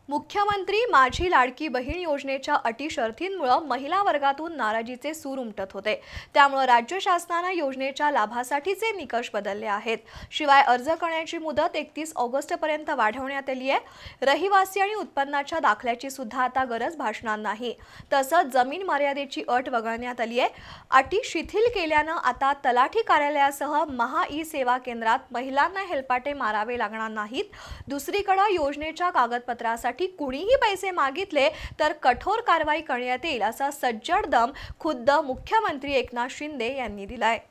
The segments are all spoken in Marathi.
मुख्यमंत्री माझी लाडकी बहीण योजनेच्या अटी शर्तींमुळे महिला वर्गातून नाराजीचे सूर उमटत होते। त्यामुळे राज्य शासनाने योजनेच्या लाभासाठीचे निकष बदलले आहेत। शिवाय अर्ज करण्याची मुदत 31 ऑगस्ट पर्यंत वाढवण्यात आली आहे। रहिवासी आणि उत्पन्नाच्या दाखल्याची सुद्धा आता गरज भासणार नाही। तसंच जमीन मर्यादेची अट वगळण्यात आली आहे। अटी शिथिल केल्याने आता तलाठी कार्यालयासह महा ई सेवा केंद्रात महिलांना हेलपाटे मारावे लागणार नाहीत। दुसरीकडे योजनेच्या कागदपत्रासाठी कुणीही पैसे मागितले तर कठोर कारवाई करण्यात येईल असा सज्जड दम खुद्द मुख्यमंत्री एकनाथ शिंदे यांनी दिलाय।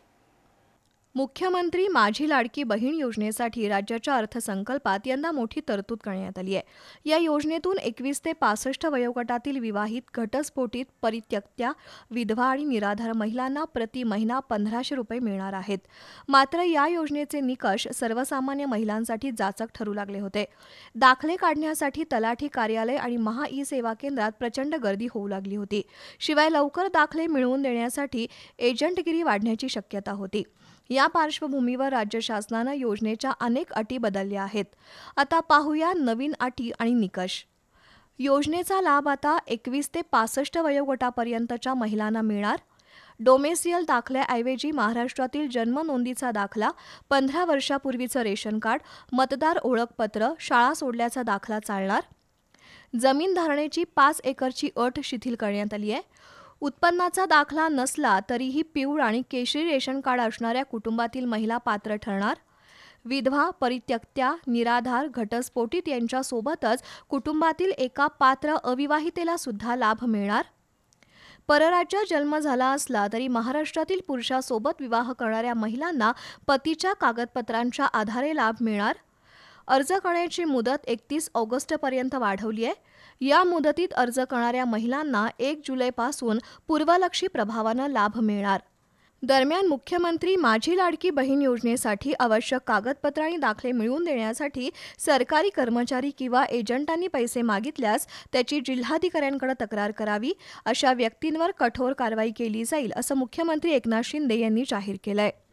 मुख्यमंत्री माझी लाडकी बहीण योजनेसाठी राज्याच्या अर्थसंकल्पात यंदा मोठी तरतूद करण्यात आली आहे। या योजनेतून 21 ते 65 वयोगटातील विवाहित, घटस्फोटित, परित्यक्त्या, विधवा आणि निराधार महिलांना प्रति महिना 1500 रुपये मिळणार आहेत। मात्र या योजनेचे निकष सर्वसामान्य महिलांसाठी जाचक ठरू लागले होते। दाखले काढण्यासाठी तलाठी कार्यालय आणि महा ई सेवा केंद्रात प्रचंड गर्दी होऊ लागली होती। शिवाय लवकर दाखले मिळवून देण्यासाठी एजंटगिरी वाढण्याची शक्यता होती। या पार्श्वभूमीवर राज्य शासनाने योजनेच्या अनेक अटी बदलल्या आहेत। आता पाहूया नवीन अटी आणि निकष। योजनेचा लाभ आता 21 ते 65 वयोगटापर्यंतच्या महिलांना मिळणार। डोमेसियल दाखल्याऐवजी महाराष्ट्रातील जन्म नोंदीचा दाखला, 15 वर्षापूर्वीचं रेशन कार्ड, मतदार ओळखपत्र, शाळा सोडल्याचा दाखला चालणार। जमीन धारणेची 5 एकरची अट शिथिल करण्यात आली आहे। उत्पन्नाचा दाखला नसला तरीही पिवळं आणि केशरी रेशन कार्ड असणाऱ्या कुटुंबातील महिला पात्र ठरणार। विधवा, परित्यक्त्या, निराधार, घटस्फोटित यांच्यासोबतच कुटुंबातील एका पात्र अविवाहितेला सुद्धा लाभ मिळणार। परराज्यात जन्म झाला असला तरी महाराष्ट्रातील पुरुषासोबत विवाह करणाऱ्या महिलांना पतीच्या कागदपत्रांच्या आधारे लाभ मिळणार। अर्ज करण्याची मुदत 31 ऑगस्टपर्यंत वाढवली आहे। या मुदतीत अर्ज करणाऱ्या महिलांना 1 जुलैपासून पूर्वलक्षी प्रभावानं लाभ मिळणार। दरम्यान मुख्यमंत्री माझी लाडकी बहीण योजनेसाठी आवश्यक कागदपत्र आणि दाखले मिळवून देण्यासाठी सरकारी कर्मचारी किंवा एजंटांनी पैसे मागितल्यास त्याची जिल्हाधिकाऱ्यांकडे तक्रार करावी। अशा व्यक्तींवर कठोर कारवाई केली जाईल असं मुख्यमंत्री एकनाथ शिंदे यांनी जाहीर केलंय।